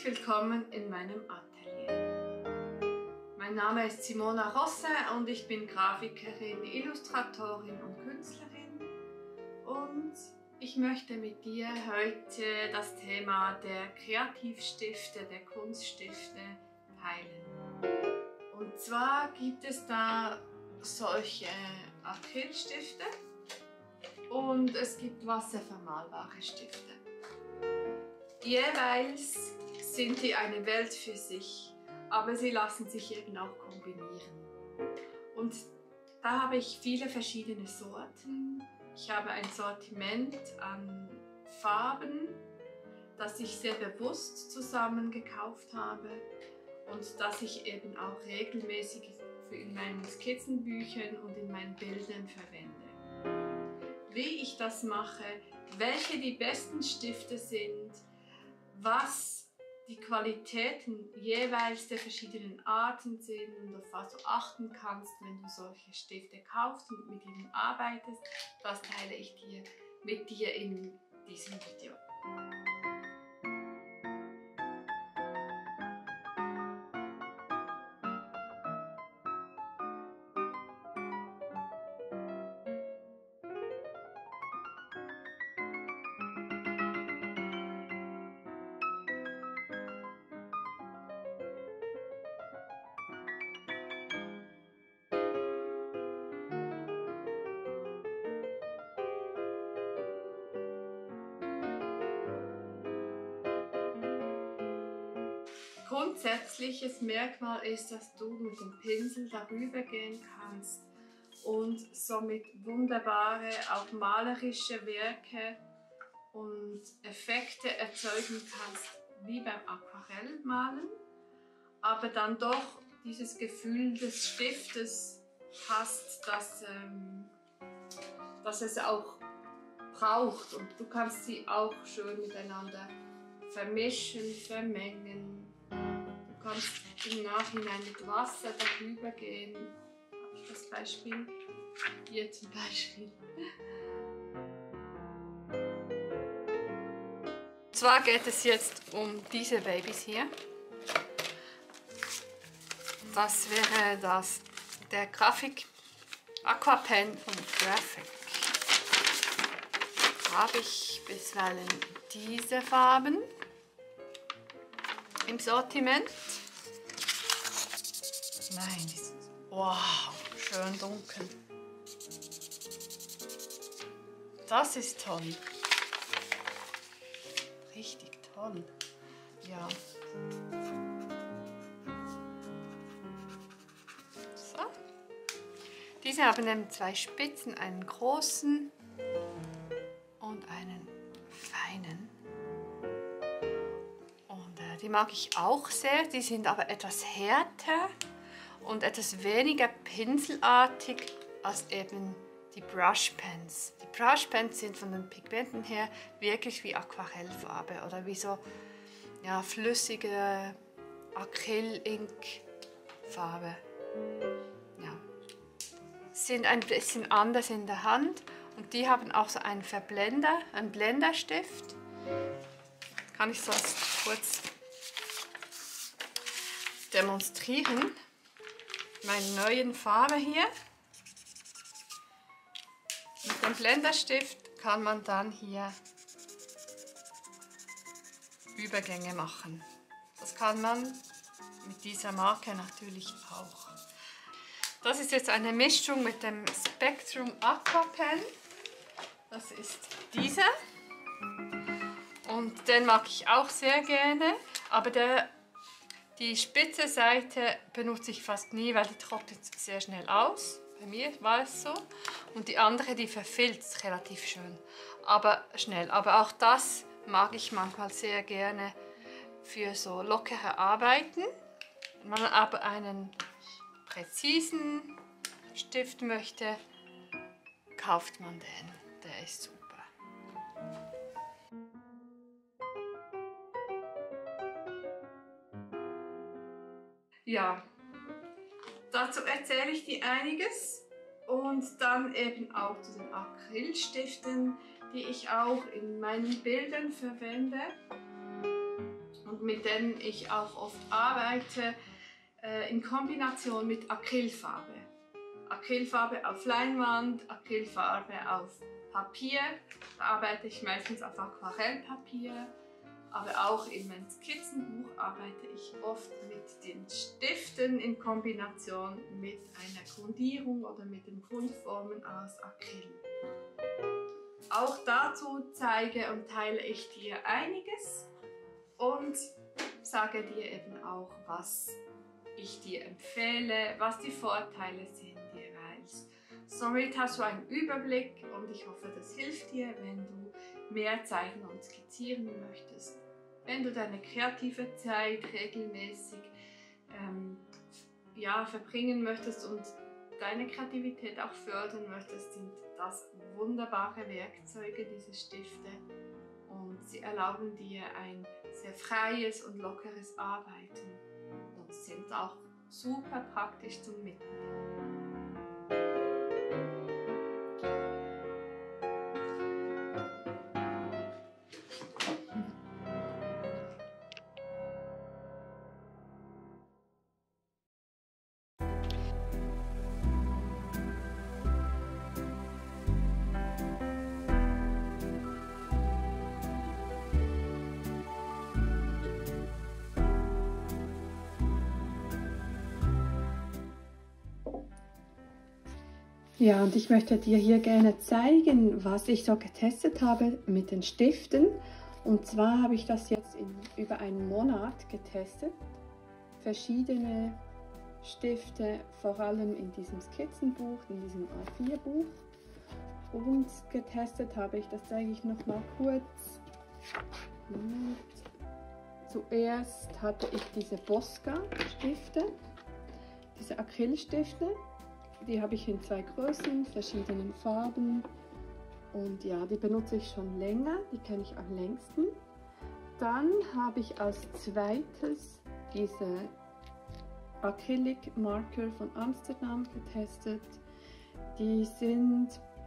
Herzlich willkommen in meinem Atelier. Mein Name ist Simona Rosse und ich bin Grafikerin, Illustratorin und Künstlerin. Und ich möchte mit dir heute das Thema der Kreativstifte, der Kunststifte teilen. Und zwar gibt es da solche Acrylstifte und es gibt wasservermalbare Stifte. Jeweils sind die eine Welt für sich, aber sie lassen sich eben auch kombinieren. Und da habe ich viele verschiedene Sorten. Ich habe ein Sortiment an Farben, das ich sehr bewusst zusammen gekauft habe und das ich eben auch regelmäßig in meinen Skizzenbüchern und in meinen Bildern verwende. Wie ich das mache, welche die besten Stifte sind, was die Qualitäten jeweils der verschiedenen Arten sind und auf was du achten kannst, wenn du solche Stifte kaufst und mit ihnen arbeitest, das teile ich mit dir in diesem Video. Grundsätzliches Merkmal ist, dass du mit dem Pinsel darüber gehen kannst und somit wunderbare, auch malerische Werke und Effekte erzeugen kannst, wie beim Aquarellmalen, aber dann doch dieses Gefühl des Stiftes hast, dass es auch braucht, und du kannst sie auch schön miteinander vermischen, vermengen. Du kannst im Nachhinein mit Wasser darüber gehen. Habe ich das Beispiel? Hier zum Beispiel. Und zwar geht es jetzt um diese Babys hier. Das wäre der Grafik Aquapen von Graphic. Da habe ich bisweilen diese Farben im Sortiment. Nein, die sind wow, schön dunkel. Das ist toll. Richtig toll. Ja. So. Diese haben eben zwei Spitzen, einen großen und einen feinen. Und die mag ich auch sehr. Die sind aber etwas härter und etwas weniger pinselartig als eben die Brushpens. Die Brushpens sind von den Pigmenten her wirklich wie Aquarellfarbe oder wie so ja, flüssige Acryl-Ink-Farbe. Ja. Sind ein bisschen anders in der Hand und die haben auch so einen Verblender, einen Blenderstift. Kann ich sonst kurz demonstrieren. Meine neuen Farbe hier. Mit dem Blenderstift kann man dann hier Übergänge machen. Das kann man mit dieser Marke natürlich auch. Das ist jetzt eine Mischung mit dem Spectrum Aquapen. Das ist dieser. Und den mag ich auch sehr gerne, aber die spitze Seite benutze ich fast nie, weil die trocknet sehr schnell aus. Bei mir war es so. Und die andere, die verfilzt relativ schön, aber schnell. Aber auch das mag ich manchmal sehr gerne für so lockere Arbeiten. Wenn man aber einen präzisen Stift möchte, kauft man den. Der ist super. Ja, dazu erzähle ich dir einiges und dann eben auch zu den Acrylstiften, die ich auch in meinen Bildern verwende. Und und mit denen ich auch oft arbeite, in Kombination mit Acrylfarbe. Acrylfarbe auf Leinwand, Acrylfarbe auf Papier. Da arbeite ich meistens auf Aquarellpapier, aber auch in meinem Skizzenbuch arbeite ich oft mit den Stiften in Kombination mit einer Grundierung oder mit den Grundformen aus Acryl. Auch dazu zeige und teile ich dir einiges und sage dir eben auch, was ich dir empfehle, was die Vorteile sind jeweils. Somit hast du einen Überblick und ich hoffe, das hilft dir, wenn du mehr zeichnen und skizzieren möchtest. Wenn du deine kreative Zeit regelmäßig verbringen möchtest und deine Kreativität auch fördern möchtest, sind das wunderbare Werkzeuge, diese Stifte. Und sie erlauben dir ein sehr freies und lockeres Arbeiten und sind auch super praktisch zum Mitnehmen. Ja, und ich möchte dir hier gerne zeigen, was ich so getestet habe mit den Stiften. Und zwar habe ich das jetzt über einen Monat getestet. Verschiedene Stifte, vor allem in diesem Skizzenbuch, in diesem A4-Buch. Und getestet habe ich, das zeige ich noch mal kurz. Zuerst hatte ich diese Bosca-Stifte, diese Acrylstifte. Die habe ich in 2 Größen, verschiedenen Farben und ja, die benutze ich schon länger, die kenne ich am längsten. Dann habe ich als zweites diese Acrylic Marker von Amsterdam getestet. Die sind,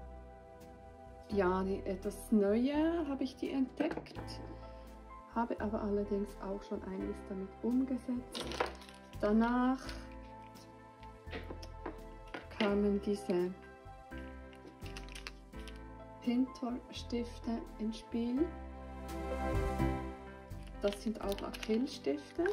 ja, etwas neuer habe ich die entdeckt, habe aber allerdings auch schon einiges damit umgesetzt. Danach kamen diese Pintor-Stifte ins Spiel. Das sind auch Acrylstifte,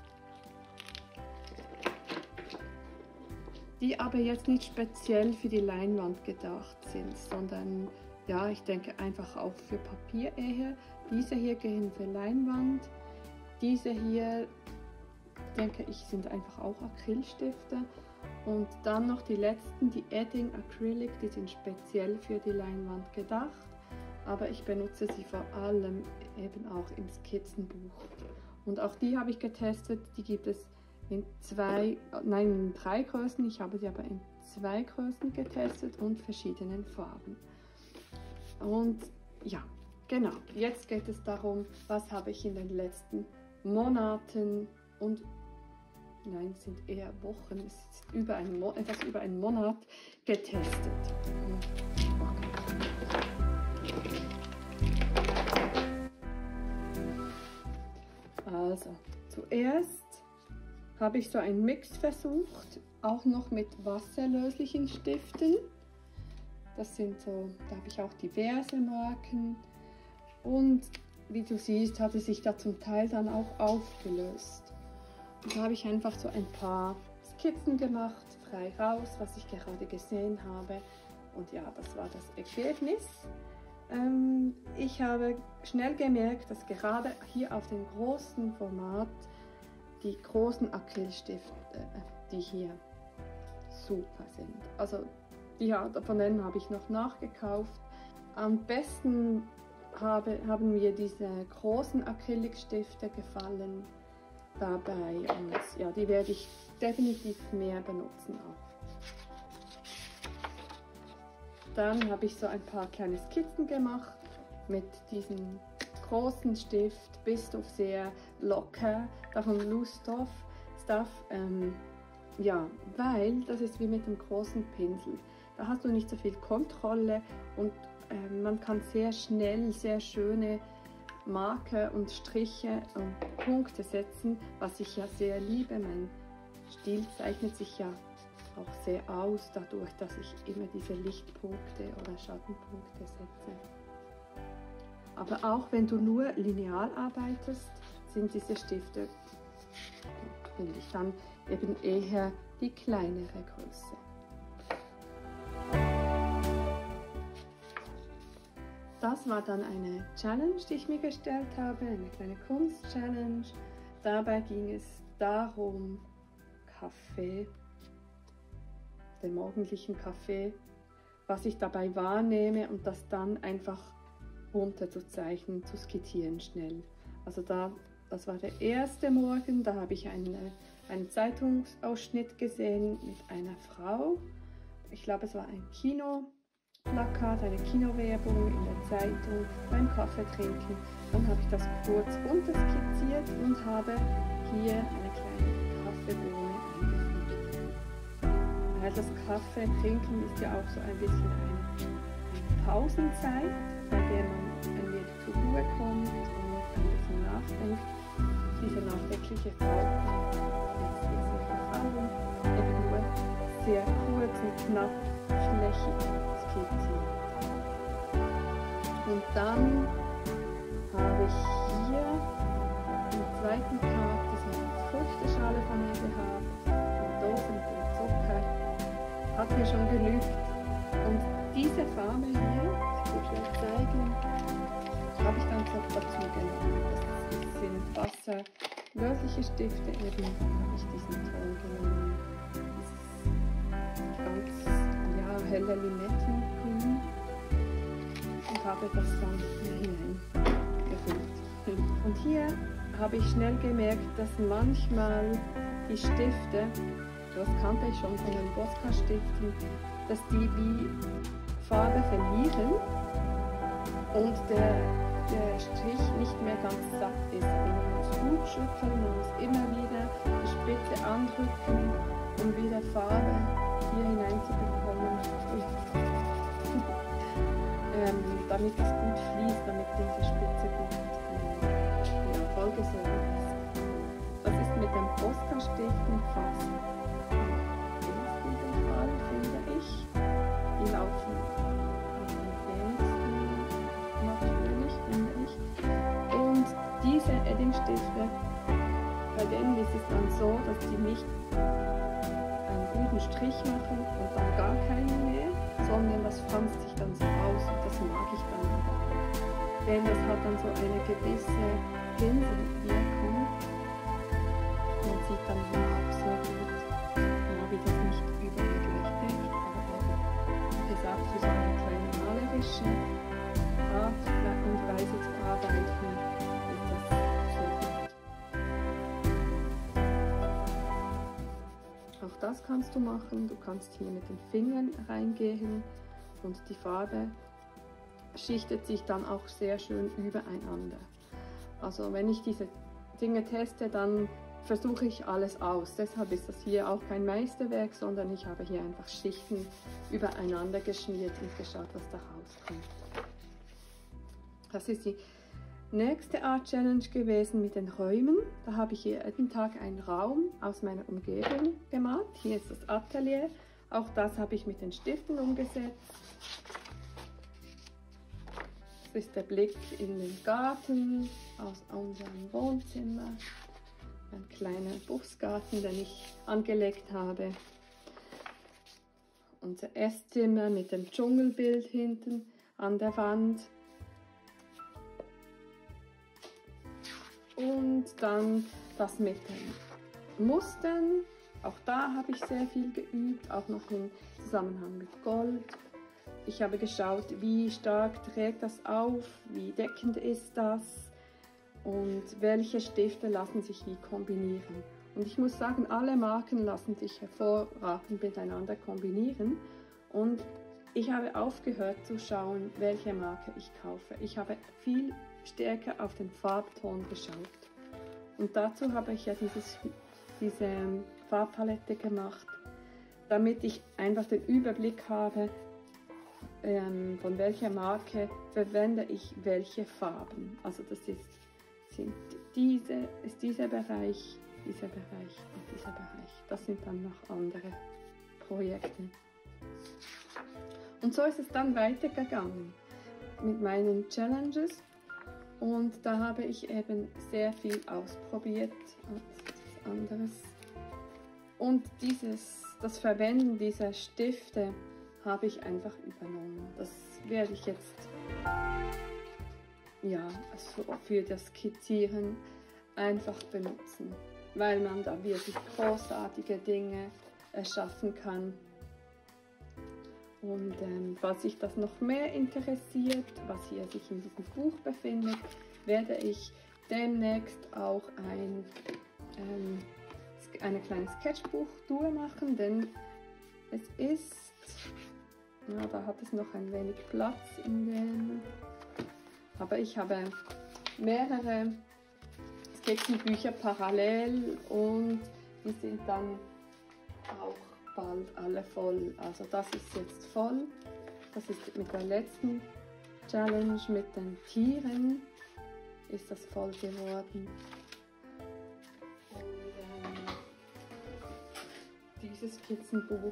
die aber jetzt nicht speziell für die Leinwand gedacht sind, sondern ja, ich denke einfach auch für Papier eher. Diese hier gehen für Leinwand, diese hier, denke ich, sind einfach auch Acrylstifte. Und dann noch die letzten, die Edding Acrylic, die sind speziell für die Leinwand gedacht, aber ich benutze sie vor allem eben auch im Skizzenbuch. Und auch die habe ich getestet, die gibt es in 3 Größen, ich habe sie aber in 2 Größen getestet und verschiedenen Farben. Und ja, genau, jetzt geht es darum, was habe ich in den letzten Monaten und es sind eher Wochen, es ist etwas über einen Monat getestet. Also, zuerst habe ich so einen Mix versucht, auch noch mit wasserlöslichen Stiften. Das sind so, da habe ich auch diverse Marken. Und wie du siehst, hat es sich da zum Teil dann auch aufgelöst. Und da habe ich einfach so ein paar Skizzen gemacht, frei raus, was ich gerade gesehen habe. Und ja, das war das Ergebnis. Ich habe schnell gemerkt, dass gerade hier auf dem großen Format die großen Acrylstifte, die hier super sind. Also von denen habe ich noch nachgekauft. Am besten haben mir diese großen Acrylicstifte gefallen dabei und ja, die werde ich definitiv mehr benutzen auch. Dann habe ich so ein paar kleine Skizzen gemacht mit diesem großen Stift, bist du sehr locker, davon Loose Stuff, ja, weil das ist wie mit dem großen Pinsel. Da hast du nicht so viel Kontrolle und man kann sehr schnell sehr schöne Marker und Striche und Punkte setzen, was ich ja sehr liebe. Mein Stil zeichnet sich ja auch sehr aus, dadurch, dass ich immer diese Lichtpunkte oder Schattenpunkte setze. Aber auch wenn du nur lineal arbeitest, sind diese Stifte, finde ich, dann eben eher die kleinere Größe. Das war dann eine Challenge, die ich mir gestellt habe, eine kleine Kunst-Challenge. Dabei ging es darum, den morgendlichen Kaffee, was ich dabei wahrnehme und das dann einfach runterzuzeichnen, zu skizzieren schnell. Also das war der erste Morgen, da habe ich einen Zeitungsausschnitt gesehen mit einer Frau. Ich glaube, es war ein Kinoplakat, eine Kinowerbung in der Zeitung beim Kaffee trinken. Dann habe ich das kurz runterskizziert und habe hier eine kleine Kaffeebohne eingefügt. Weil das Kaffee trinken ist ja auch so ein bisschen eine Pausenzeit, bei der man ein wenig zur Ruhe kommt und ein bisschen nachdenkt. Diese nachdenkliche Frau, jetzt diese Erfahrung, eben nur sehr kurz und knapp flächig skizziert. Und dann habe ich hier am zweiten Tag diese Früchteschale von mir gehabt, die Dose mit dem Zucker, hat mir schon genügt. Und diese Farbe hier, ich kann euch zeigen, habe ich dann dazu genommen. Das sind wasserlösliche Stifte, eben habe ich diesen Ton genommen. Dieses ganz helle Limettengrün und habe das dann hier hineingefüllt. Und hier habe ich schnell gemerkt, dass manchmal die Stifte, das kannte ich schon von den Posca-Stiften, dass die wie Farbe verlieren und der Strich nicht mehr ganz satt ist. Man muss gut schütteln, man muss immer wieder die Spitze andrücken, um wieder Farbe hier hineinzubekommen, damit es gut fließt, damit diese Spitze gut vollgesogen ist. Das ist mit den Posca-Stiften fast im besten Fall, finde ich. Die laufen am wenigsten natürlich, finde ich. Und diese Edding-Stifte, bei denen ist es dann so, dass die nicht einen guten Strich machen und dann gar keinen mehr, sondern das franzt sich dann so aus und das mag ich dann auch. Denn das hat dann so eine gewisse Pinselwirkung. Man sieht dann auch sehr gut, wie das nicht überall gleich deckt, aber wie gesagt, für so eine kleine malerische Art und Weise zu arbeiten, ist das sehr gut. Auch das kannst du machen. Du kannst hier mit den Fingern reingehen und die Farbe schichtet sich dann auch sehr schön übereinander. Also wenn ich diese Dinge teste, dann versuche ich alles aus. Deshalb ist das hier auch kein Meisterwerk, sondern ich habe hier einfach Schichten übereinander geschmiert und geschaut, was da rauskommt. Das ist die nächste Art Challenge gewesen mit den Räumen. Da habe ich jeden Tag einen Raum aus meiner Umgebung gemalt. Hier ist das Atelier. Auch das habe ich mit den Stiften umgesetzt. Das ist der Blick in den Garten aus unserem Wohnzimmer. Ein kleiner Buchsgarten, den ich angelegt habe. Unser Esszimmer mit dem Dschungelbild hinten an der Wand. Und dann das mit den Mustern. Auch da habe ich sehr viel geübt, auch noch im Zusammenhang mit Gold. Ich habe geschaut, wie stark trägt das auf, wie deckend ist das und welche Stifte lassen sich wie kombinieren. Und ich muss sagen, alle Marken lassen sich hervorragend miteinander kombinieren. Und ich habe aufgehört zu schauen, welche Marke ich kaufe. Ich habe viel stärker auf den Farbton geschaut. Und dazu habe ich ja diese Farbpalette gemacht, damit ich einfach den Überblick habe, von welcher Marke verwende ich welche Farben. Also das sind dieser Bereich, dieser Bereich und dieser Bereich. Das sind dann noch andere Projekte. Und so ist es dann weitergegangen mit meinen Challenges. Und da habe ich eben sehr viel ausprobiert. Das anderes. Und das Verwenden dieser Stifte habe ich einfach übernommen. Das werde ich jetzt also für das Skizzieren einfach benutzen, weil man da wirklich großartige Dinge erschaffen kann. Und falls sich das noch mehr interessiert, was hier sich in diesem Buch befindet, werde ich demnächst auch eine kleine Sketchbuch-Tour machen, denn es ist, da hat es noch ein wenig Platz in dem, aber ich habe mehrere Skizzenbücher parallel und die sind dann auch bald alle voll. Also das ist jetzt voll. Das ist mit der letzten Challenge mit den Tieren ist das voll geworden. Und dieses Skizzenbuch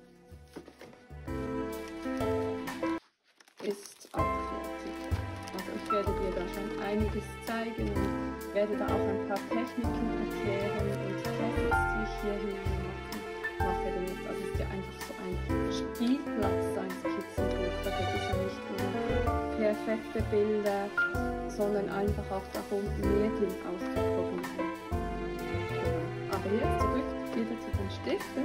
ist auch fertig. Also ich werde dir da schon einiges zeigen und werde da auch ein paar Techniken erklären und Tests, die ich hier hinein mache. Also es ist ja einfach so ein Spielplatz, ein Skizzenbuch. Da geht es ja nicht um perfekte Bilder, sondern einfach auch darum, Medien auszuprobieren. Aber jetzt zurück wieder zu den Stiften.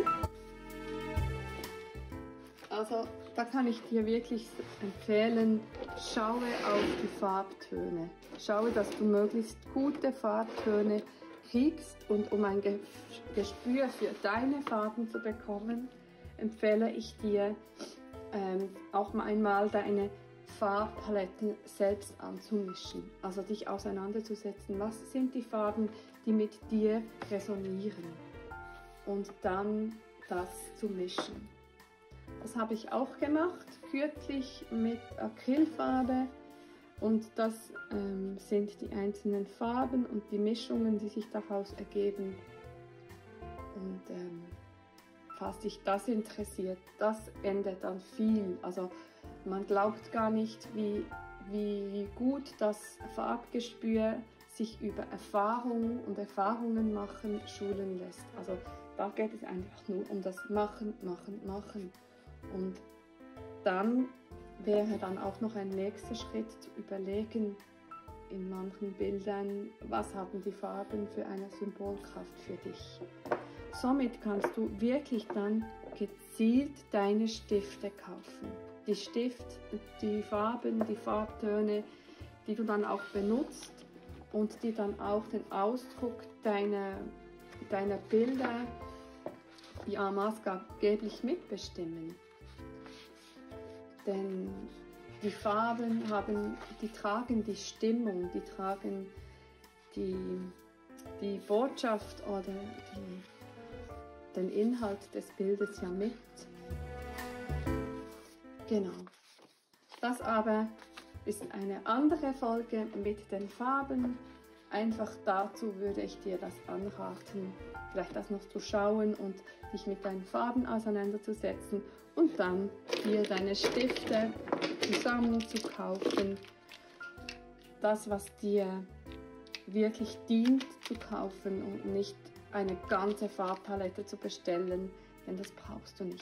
Also da kann ich dir wirklich empfehlen, schaue auf die Farbtöne. Schaue, dass du möglichst gute Farbtöne kriegst, und um ein Gespür für deine Farben zu bekommen, empfehle ich dir auch einmal deine Farbpaletten selbst anzumischen. Also dich auseinanderzusetzen, was sind die Farben, die mit dir resonieren, und dann das zu mischen. Das habe ich auch gemacht, kürzlich mit Acrylfarbe, und das sind die einzelnen Farben und die Mischungen, die sich daraus ergeben. Und falls dich das interessiert, das ändert dann viel. Also man glaubt gar nicht, wie gut das Farbgespür sich über Erfahrung und Erfahrungen machen schulen lässt. Also da geht es einfach nur um das Machen, Machen, Machen. Und dann wäre dann auch noch ein nächster Schritt zu überlegen, in manchen Bildern, was haben die Farben für eine Symbolkraft für dich. Somit kannst du wirklich dann gezielt deine Stifte kaufen. Die Farben, die Farbtöne, die du dann auch benutzt und die dann auch den Ausdruck deiner Bilder maßgeblich mitbestimmen. Denn die Farben tragen die Stimmung, die tragen die Botschaft oder den Inhalt des Bildes ja mit. Genau. Das aber ist eine andere Folge mit den Farben. Einfach dazu würde ich dir das anraten, vielleicht das noch zu schauen und dich mit deinen Farben auseinanderzusetzen und dann dir deine Stifte zusammen zu kaufen. Das, was dir wirklich dient, zu kaufen und nicht eine ganze Farbpalette zu bestellen, denn das brauchst du nicht.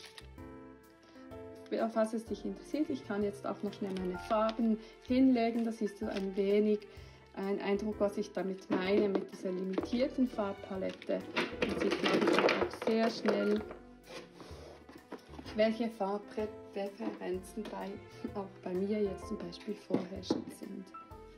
Falls es dich interessiert, ich kann jetzt auch noch schnell meine Farben hinlegen, das ist so ein wenig ein Eindruck, was ich damit meine, mit dieser limitierten Farbpalette. Man sieht man auch sehr schnell, welche Farbpräferenzen auch bei mir jetzt zum Beispiel vorherrschend sind.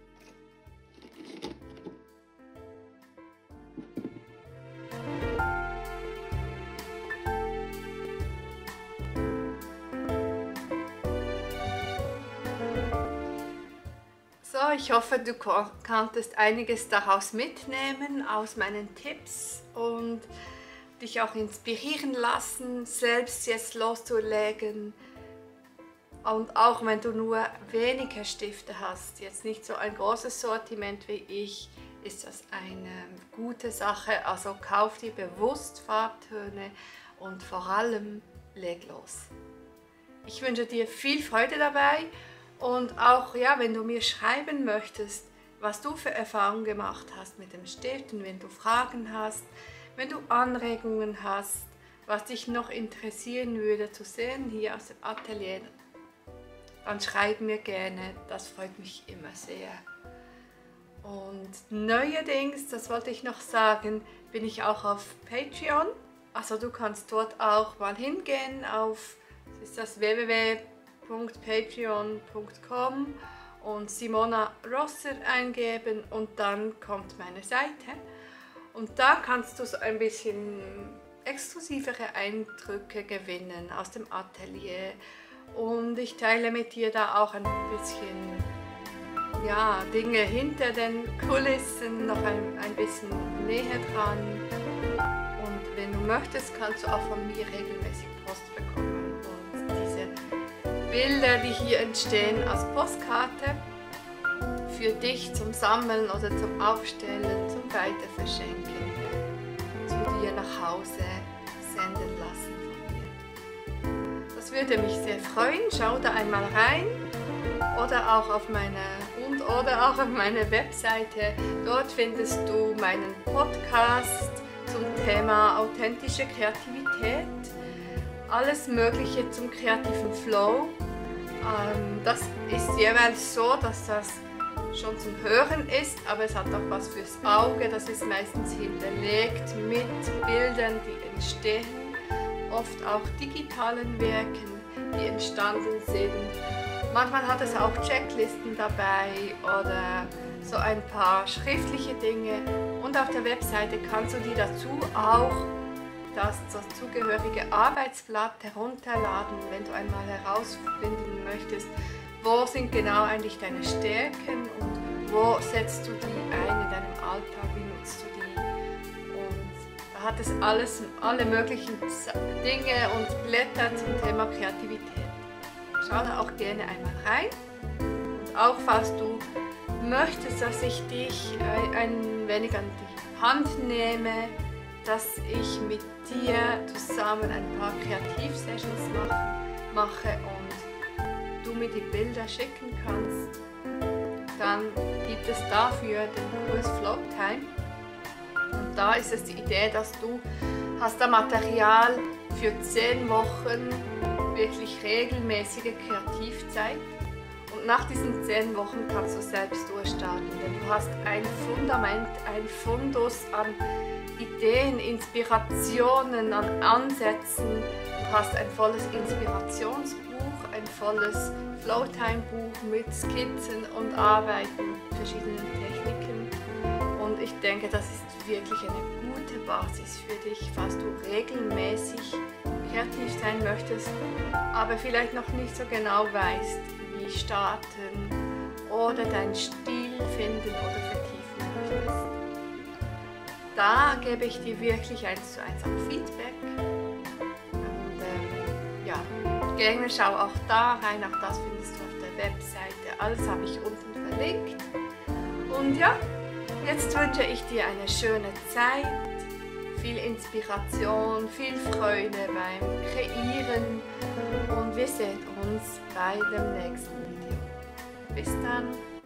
So, ich hoffe, du konntest einiges daraus mitnehmen, aus meinen Tipps, und dich auch inspirieren lassen, selbst jetzt loszulegen. Und auch wenn du nur weniger Stifte hast, jetzt nicht so ein großes Sortiment wie ich, ist das eine gute Sache. Also kauf dir bewusst Farbtöne und vor allem leg los. Ich wünsche dir viel Freude dabei und auch, ja, wenn du mir schreiben möchtest, was du für Erfahrungen gemacht hast mit dem Stiften, wenn du Fragen hast, wenn du Anregungen hast, was dich noch interessieren würde zu sehen hier aus dem Atelier, dann schreib mir gerne, das freut mich immer sehr. Und neuerdings, das wollte ich noch sagen, bin ich auch auf Patreon. Also du kannst dort auch mal hingehen auf das www.patreon.com und Simona Rosser eingeben und dann kommt meine Seite. Und da kannst du so ein bisschen exklusivere Eindrücke gewinnen aus dem Atelier. Und ich teile mit dir da auch ein bisschen, ja, Dinge hinter den Kulissen, noch ein bisschen näher dran. Und wenn du möchtest, kannst du auch von mir regelmäßig Post bekommen. Und diese Bilder, die hier entstehen, als Postkarte für dich zum Sammeln oder zum Aufstellen, zum Weiterverschenken, zu dir nach Hause senden lassen von mir. Das würde mich sehr freuen. Schau da einmal rein oder auch auf meine Webseite. Dort findest du meinen Podcast zum Thema authentische Kreativität, alles Mögliche zum kreativen Flow. Das ist jeweils so, dass das schon zum Hören ist, aber es hat auch was fürs Auge. Das ist meistens hinterlegt mit Bildern, die entstehen, oft auch digitalen Werken, die entstanden sind. Manchmal hat es auch Checklisten dabei oder so ein paar schriftliche Dinge. Und auf der Webseite kannst du dir dazu auch das dazugehörige Arbeitsblatt herunterladen, wenn du einmal herausfinden möchtest, wo sind genau eigentlich deine Stärken und wo setzt du die ein in deinem Alltag, wie nutzt du die. Und da hat es alle möglichen Dinge und Blätter zum Thema Kreativität. Schau da auch gerne einmal rein. Und auch falls du möchtest, dass ich dich ein wenig an die Hand nehme, dass ich mit dir zusammen ein paar Kreativsessions mache und du mir die Bilder schicken kannst, dann gibt es dafür den Kurs Flowtime. Und da ist es die Idee, dass du hast da Material für 10 Wochen wirklich regelmäßige Kreativzeit. Und nach diesen 10 Wochen kannst du selbst durchstarten, denn du hast ein Fundament, ein Fundus an Ideen, Inspirationen, an Ansätzen. Du hast ein volles Inspirationsbuch, ein volles Flowtime-Buch mit Skizzen und Arbeiten mit verschiedenen Techniken. Und ich denke, das ist wirklich eine gute Basis für dich, falls du regelmäßig kreativ sein möchtest, aber vielleicht noch nicht so genau weißt, wie starten oder deinen Stil finden oder vertiefen möchtest. Da gebe ich dir wirklich 1:1 auch Feedback. Und ja, gerne schau auch da rein, auch das findest du auf der Webseite. Alles habe ich unten verlinkt. Und ja, jetzt wünsche ich dir eine schöne Zeit, viel Inspiration, viel Freude beim Kreieren und wir sehen uns bei dem nächsten Video. Bis dann!